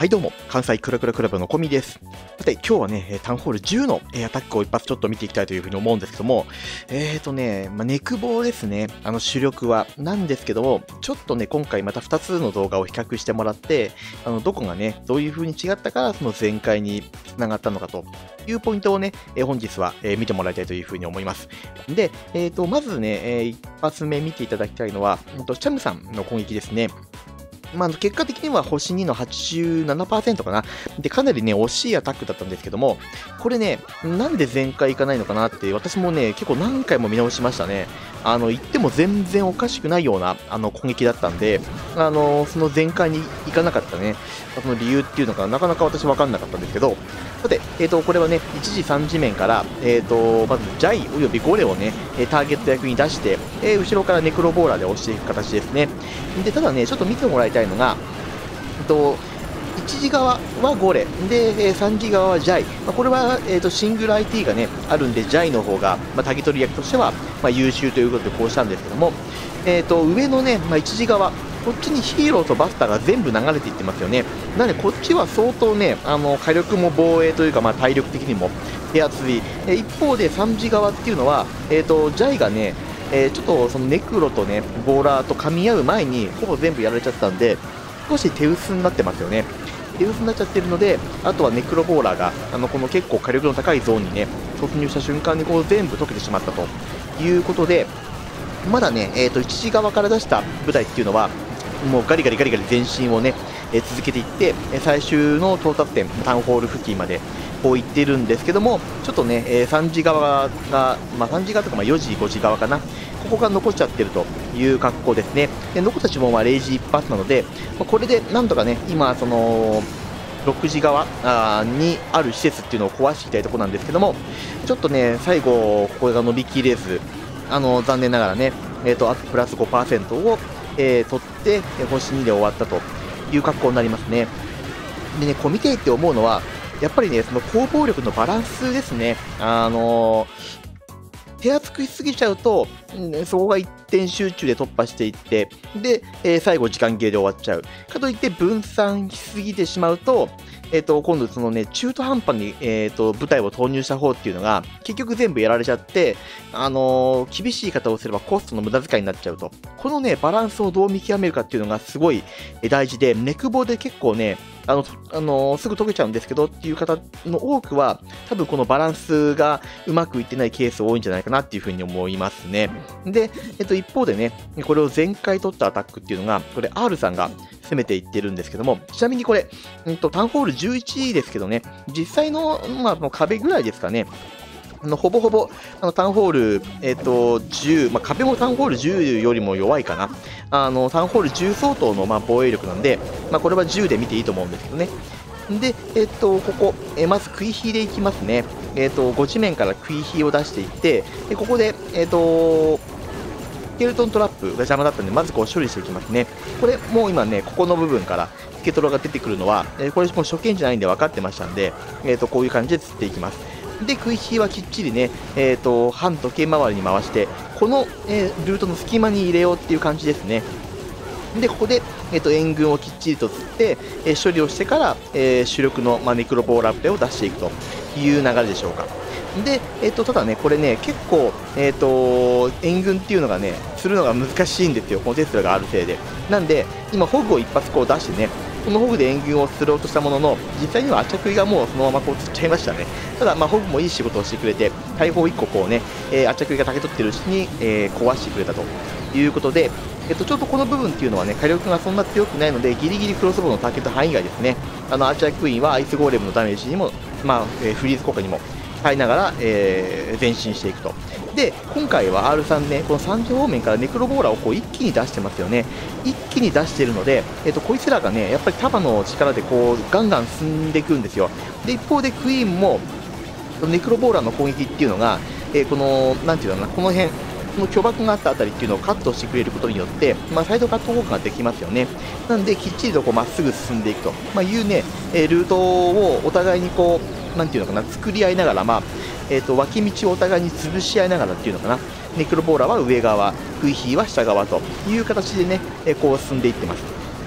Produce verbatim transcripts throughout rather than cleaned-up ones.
はいどうも、関西クラクラクラブのコミです。さて、今日はね、タウンホールじゅうのアタックを一発ちょっと見ていきたいというふうに思うんですけども、えーとね、まあ、ネクボーですね、あの主力は。なんですけども、ちょっとね、今回またふたつの動画を比較してもらって、あのどこがね、どういうふうに違ったから、その全開につながったのかというポイントをね、えー本日は、えー見てもらいたいというふうに思います。で、えーと、まずね、えー一発目見ていただきたいのは、ほんとチャムさんの攻撃ですね。まあ、結果的には星にのはちじゅうななパーセントかな。で、かなりね、惜しいアタックだったんですけども、これね、なんで全開いかないのかなって、私もね、結構何回も見直しましたね。あの、言っても全然おかしくないような、あの、攻撃だったんで、あの、その全開にいかなかったね、その理由っていうのがなかなか私分かんなかったんですけど、さて、えーと、これはね、いちじさんじ面から、えーと、まず、ジャイおよびゴレをね、ターゲット役に出して、えー後ろからネクロボーラーで押していく形ですね。で、ただね、ちょっと見てもらいたいのが、えっと、いちじ側はゴレ、で、えーさんじ側はジャイ。まあ、これは、えーと、シングル アイティー がね、あるんで、ジャイの方が、まあ、タギ取り役としては、まあ、優秀ということでこうしたんですけども、えーと、上のね、まあ、いちじ側、こっちにヒーローとバスターが全部流れていってますよね。なので、こっちは相当ね、あの火力も防衛というか、まあ、体力的にも手厚い。えー一方でさんじ側っていうのは、えーと、ジャイがね、えーちょっとそのネクロとね、ボーラーと噛み合う前に、ほぼ全部やられちゃったんで、少し手薄になってますよね。手薄になっちゃってるので、あとはネクロボーラーが、あのこの結構火力の高いゾーンにね、突入した瞬間にこう全部溶けてしまったということで、まだね、えーと、いちじ側から出した部隊っていうのは、もうガリガリガリガリ前進をね、えー続けていって、えー最終の到達点、タウンホール付近までこう行ってるんですけども、ちょっとね、えーさんじ側が、まあ、さんじ側とかまあよじ、ごじ側かな、ここが残っちゃってるという格好ですね。で残った地門はれいじ一発なので、まあこれでなんとかね、今、その、ろくじ側あーにある施設っていうのを壊していきたいところなんですけども、ちょっとね、最後、ここが伸びきれず、あの残念ながらね、えーと、あとプラスごパーセントを、えー取って、えー星にで終わったという格好になりますね。でね、こう見ていて思うのは、やっぱりね、その攻防力のバランスですね。あのー手厚くしすぎちゃうと、うんそこが一点集中で突破していって、で、えー最後時間切れで終わっちゃう。かといって分散しすぎてしまうと、えっ、と、今度そのね、中途半端に、えっ、と、部隊を投入した方っていうのが、結局全部やられちゃって、あのー厳しい言い方をすればコストの無駄遣いになっちゃうと。このね、バランスをどう見極めるかっていうのがすごいえー大事で、ネクボで結構ね、あの、あのーすぐ解けちゃうんですけどっていう方の多くは、多分このバランスがうまくいってないケース多いんじゃないかなっていうふうに思いますね。で、えっと、一方でね、これを全開取ったアタックっていうのが、これ R さんが攻めていってるんですけども、ちなみにこれ、うんと、タウンホールじゅういちですけどね、実際の、まあ、もう壁ぐらいですかね。あのほぼほぼあのタウンホール、えっとじゅう、まあ、壁もタウンホールじゅうよりも弱いかな、あのタウンホールじゅう相当のまあ防衛力なんで、まあ、これはじゅうで見ていいと思うんですけどね。で、えっとここ、えまず食い火でいきますね。えっとご地面から食い火を出していって、でここで、えっとスケルトントラップが邪魔だったんで、まずこう処理していきますね。これ、もう今ね、ここの部分からスケトロが出てくるのは、えーこれもう初見じゃないんで分かってましたんで、えー、とこういう感じで釣っていきます。で、食い火はきっちりね、えー、と反時計回りに回して、この、えールートの隙間に入れようっていう感じですね。で、ここで、えー、と援軍をきっちりと釣って、えー処理をしてから、えー主力の、まあ、ネクロボーラープレを出していくという流れでしょうか。で、えっと、ただね、これね、結構、えっと、援軍っていうのがね、するのが難しいんですよ、このテスラがあるせいで。なんで、今、ホグを一発こう出してね、このホグで援軍を釣ろうとしたものの、実際にはアチャクイがもうそのままこう釣っちゃいましたね。ただ、まあ、ホグもいい仕事をしてくれて、大砲いっここうね、えー、アチャクイが竹取ってるうちに、えー壊してくれたということで、えっと、ちょっとこの部分っていうのはね、火力がそんな強くないので、ギリギリクロスボウのターゲット範囲外ですね。あの、アーチャークイーンはアイスゴーレムのダメージにも、まあ、えーフリーズ効果にも耐えながら、えー前進していくと。で、今回は アールさん ね、このさんじ方面からネクロボーラーをこう一気に出してますよね。一気に出しているので、えっと、こいつらがね、やっぱり束の力でこう、ガンガン進んでいくんですよ。で、一方でクイーンも、ネクロボーラーの攻撃っていうのが、えーこの、なんていうのかな、この辺、この巨爆があったあたりっていうのをカットしてくれることによって、まあ、サイドカット効果ができますよね。なんで、きっちりとこうまっすぐ進んでいくと、まあ、いうね、えールートをお互いにこう、なんていうのかな、作り合いながら、まあ、えーと、脇道をお互いに潰し合いながらっていうのかな、ネクロボーラーは上側、クイヒーは下側という形でね、えーこう進んでいってます。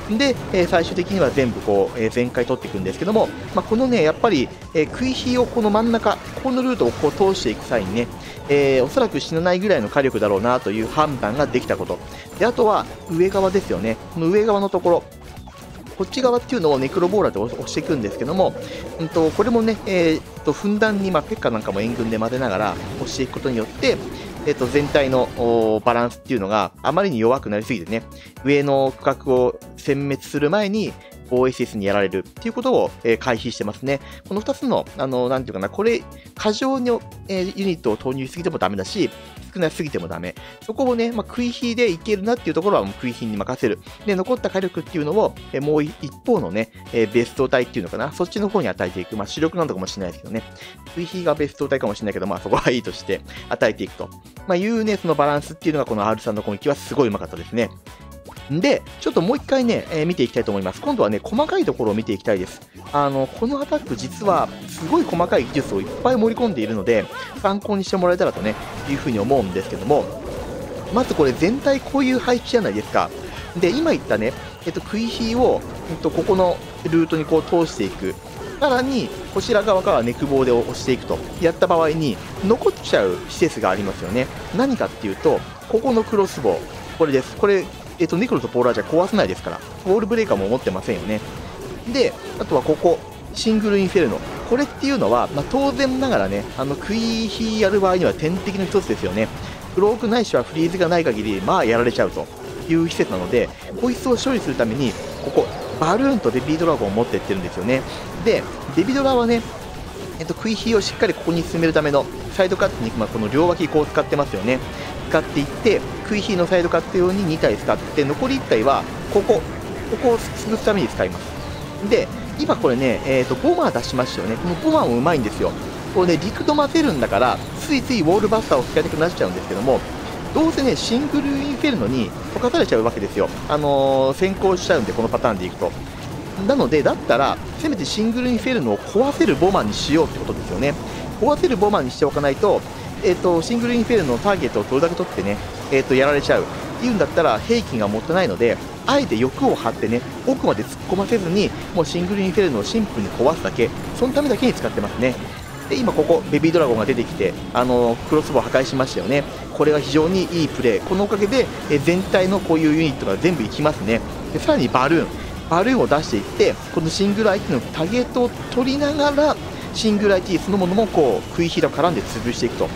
で、えー最終的には全部こう、えー全開取っていくんですけども、まあ、このね、やっぱり、えー食い火をこの真ん中、ここのルートをこう通していく際にね、えーおそらく死なないぐらいの火力だろうなという判断ができたこと。で、あとは上側ですよね。この上側のところ。こっち側っていうのをネクロボーラーで押していくんですけども、うんと、これもね、えーっと、ふんだんに、まあ、ペッカなんかも援軍で混ぜながら押していくことによって、えーっと、全体のおバランスっていうのがあまりに弱くなりすぎてね、上の区画を殲滅する前に、オーエスエス にやられるっていうことを、えー回避してますね。このふたつの、あの、なんていうかな、これ、過剰に、えーユニットを投入しすぎてもダメだし、少なすぎてもダメ。そこをね、まあ、食い火でいけるなっていうところはもう食い火に任せる。で、残った火力っていうのを、えーもう一方のね、えーベスト体っていうのかな、そっちの方に与えていく。まあ、主力なのかもしれないですけどね。食い火がベスト体かもしれないけど、まあ、そこはいいとして与えていくと。まあ、いうね、そのバランスっていうのがこの アールさん の攻撃はすごいうまかったですね。で、ちょっともう一回ね、えー見ていきたいと思います。今度はね、細かいところを見ていきたいです。あの、このアタック実は、すごい細かい技術をいっぱい盛り込んでいるので、参考にしてもらえたらとね、いうふうに思うんですけども、まずこれ全体こういう配置じゃないですか。で、今言ったね、えっと、食い火を、えっと、ここのルートにこう通していく。さらに、こちら側からネクボーで押していくと、やった場合に、残っちゃう施設がありますよね。何かっていうと、ここのクロスボウ。これです。これ、えっと、ネクロとポーラーじゃ壊せないですから、ウォールブレーカーも持ってませんよね。で、あとはここ、シングルインフェルノ。これっていうのは、まあ、当然ながらね、あの、食い火やる場合には天敵の一つですよね。クロークないしはフリーズがない限り、まあやられちゃうという施設なので、こいつを処理するために、ここ、バルーンとベビードラゴンを持ってってるんですよね。で、ベビードラはね、えっと、食い火をしっかりここに進めるためのサイドカットに、まあ、この両脇こう使ってますよね。使っていって、食い火のサイドカット用にに体使って、残りいち体はここ、ここを潰すために使います。で、今これね、えー、とボマー出しましたよね。このボマーもうまいんですよ。これね、陸と混ぜるんだから、ついついウォールバスターを使いたくなっちゃうんですけども、どうせね、シングルインフェルノに溶かされちゃうわけですよ。あのー、先行しちゃうんで、このパターンでいくと。なので、だったら、せめてシングルインフェルノを壊せるボマーにしようってことですよね。壊せるボマーにしておかないと、えー、とシングルインフェルノのターゲットをどれだけ取ってね、えー、とやられちゃうっていうんだったら兵器が持ってないので、あえて欲を張ってね、奥まで突っ込ませずに、もうシングルインフェルノをシンプルに壊すだけ、そのためだけに使ってますね。で、今ここ、ベビードラゴンが出てきて、あのクロスボウ破壊しましたよね。これは非常にいいプレー。このおかげで、え全体のこういうユニットが全部いきますね。で、さらにバルーン。バルーンを出していって、このシングル アイティー のタゲートを取りながら、シングル アイティー そのものもこう、食い火と絡んで潰していくと。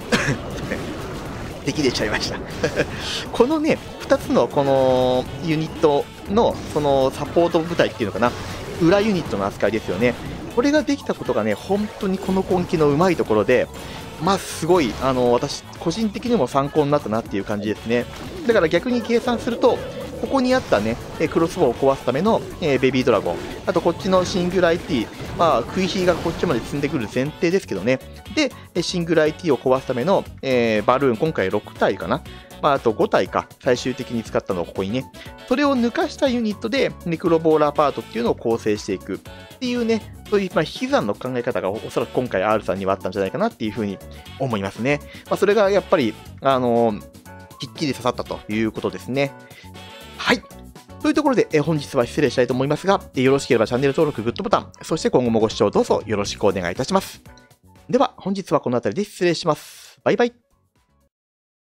敵出ちゃいました。このね、ふたつのこのユニットのそのサポート部隊っていうのかな、裏ユニットの扱いですよね。これができたことがね、本当にこの攻撃のうまいところで、まあすごい、あの私、個人的にも参考になったなっていう感じですね。だから逆に計算すると、ここにあったね、クロスボウを壊すための、えー、ベビードラゴン、あとこっちのシングル アイティー、まあ、食い火がこっちまで積んでくる前提ですけどね。で、シングル アイティー を壊すための、えー、バルーン、今回ろく体かな。まあ、あとご体か、最終的に使ったのをここにね。それを抜かしたユニットで、ネクロボーラーパートっていうのを構成していくっていうね、そういう、まあ、引き算の考え方がおそらく今回 アール さんにはあったんじゃないかなっていうふうに思いますね。まあ、それがやっぱり、あのー、きっちり刺さったということですね。はい。というところで、え本日は失礼したいと思いますが、よろしければチャンネル登録、グッドボタン、そして今後もご視聴どうぞよろしくお願いいたします。では、本日はこの辺りで失礼します。バイバイ。